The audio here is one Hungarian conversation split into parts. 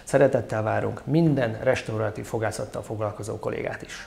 Szeretettel várunk minden restauratív fogászattal foglalkozó kollégát is.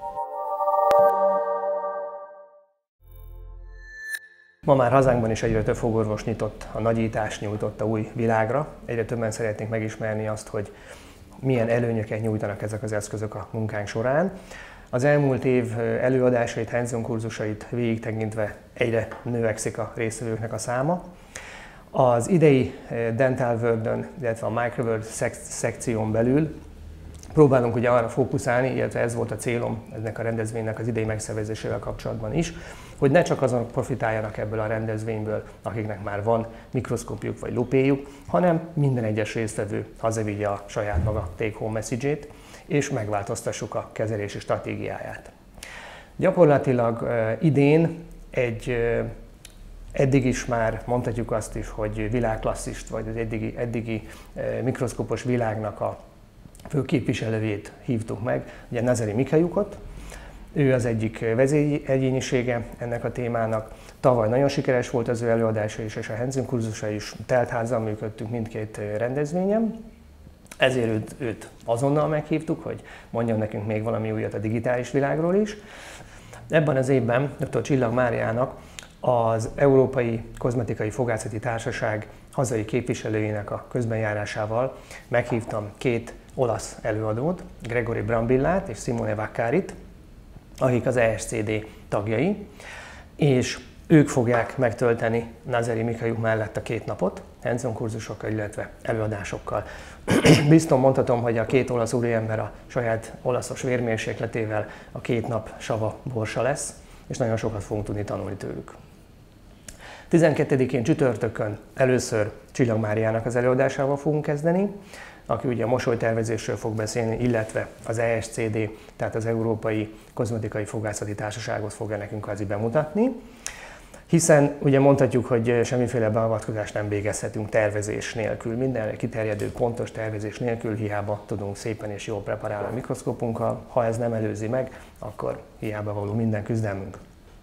Ma már hazánkban is egyre több fogorvos nyitott a nagyítást nyújtotta új világra. Egyre többen szeretnénk megismerni azt, hogy milyen előnyöket nyújtanak ezek az eszközök a munkánk során. Az elmúlt év előadásait, hands-on kurzusait végig tekintve egyre növekszik a résztvevőknek a száma. Az idei Dental World-ön, illetve a Microworld szekción belül próbálunk ugye arra fókuszálni, illetve ez volt a célom ennek a rendezvénynek az idei megszervezésével kapcsolatban is, hogy ne csak azon profitáljanak ebből a rendezvényből, akiknek már van mikroszkópjuk vagy lupéjuk, hanem minden egyes résztvevő hazavigye a saját maga take-home message-ét, és megváltoztassuk a kezelési stratégiáját. Gyakorlatilag idén eddig is már mondhatjuk azt is, hogy világklasszist, vagy az eddigi mikroszkópos világnak a fő képviselőjét hívtuk meg, ugye Nazari Mikhailukot. Ő az egyik vezéregyénisége ennek a témának. Tavaly nagyon sikeres volt az ő előadása is, és a hands-on kurzusa is, teltházan működtünk mindkét rendezvényen. Ezért őt azonnal meghívtuk, hogy mondjon nekünk még valami újat a digitális világról is. Ebben az évben dr. Csillag Máriának az Európai Kozmetikai Fogászati Társaság hazai képviselőjének a közbenjárásával meghívtam két olasz előadót, Gregory Brambillát és Simone Vaccarit, akik az ESCD tagjai, és ők fogják megtölteni Nazari Mikhailuk mellett a 2 napot, hands-on kurzusokkal, illetve előadásokkal. Biztos mondhatom, hogy a két olasz úriember a saját olaszos vérmérsékletével a 2 nap sava borsa lesz, és nagyon sokat fogunk tudni tanulni tőlük. 12-én csütörtökön először Csillag Máriának az előadásával fogunk kezdeni, aki ugye a mosolytervezésről fog beszélni, illetve az ESCD, tehát az Európai Kozmetikai Fogászati Társaságot fogja nekünk kvázi bemutatni, hiszen ugye mondhatjuk, hogy semmiféle beavatkozást nem végezhetünk tervezés nélkül, mindenre kiterjedő pontos tervezés nélkül, hiába tudunk szépen és jól preparálni a mikroszkópunkkal, ha ez nem előzi meg, akkor hiába való minden küzdelmünk.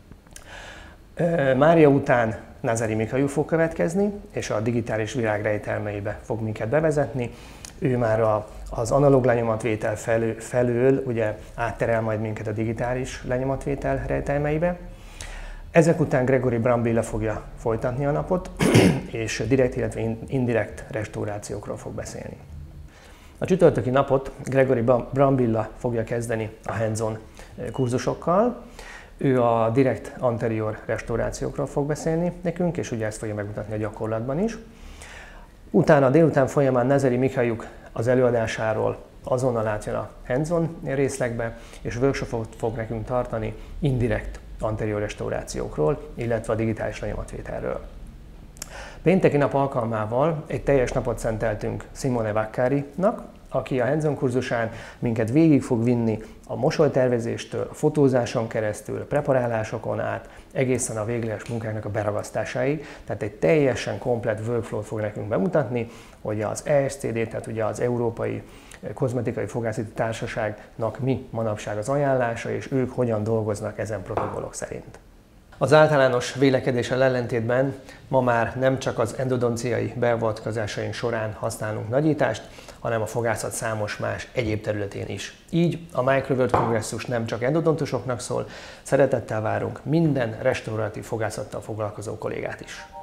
Mária után Nazari Mikhailuk fog következni, és a digitális világ rejtelmeibe fog minket bevezetni. Ő már az analóg lenyomatvétel felől ugye átterel majd minket a digitális lenyomatvétel rejtelmeibe. Ezek után Gregory Brambilla fogja folytatni a napot, és direkt, illetve indirekt restaurációkról fog beszélni. A csütörtöki napot Gregory Brambilla fogja kezdeni a hands-on kurzusokkal. Ő a direkt anterior restaurációkról fog beszélni nekünk, és ugye ezt fogja megmutatni a gyakorlatban is. Utána délután folyamán Nazari Mikhailuk az előadásáról azonnal átjön a hands-on részlegbe, és workshopot fog nekünk tartani indirekt anterior restaurációkról, illetve a digitális lenyomatvételről. Pénteki nap alkalmával egy teljes napot szenteltünk Simone Vaccarinak, aki a hands-on kurzusán minket végig fog vinni a mosolytervezéstől, a fotózáson keresztül, a preparálásokon át, egészen a végleges munkáknak a beragasztásáig. Tehát egy teljesen komplett workflow-t fog nekünk bemutatni, hogy az ESCD, tehát ugye az Európai Kozmetikai Fogászati Társaságnak mi manapság az ajánlása, és ők hogyan dolgoznak ezen protokollok szerint. Az általános vélekedéssel ellentétben ma már nem csak az endodonciai beavatkozásaink során használunk nagyítást, hanem a fogászat számos más egyéb területén is. Így a Microworld kongresszus nem csak endodontusoknak szól, szeretettel várunk minden restauratív fogászattal foglalkozó kollégát is.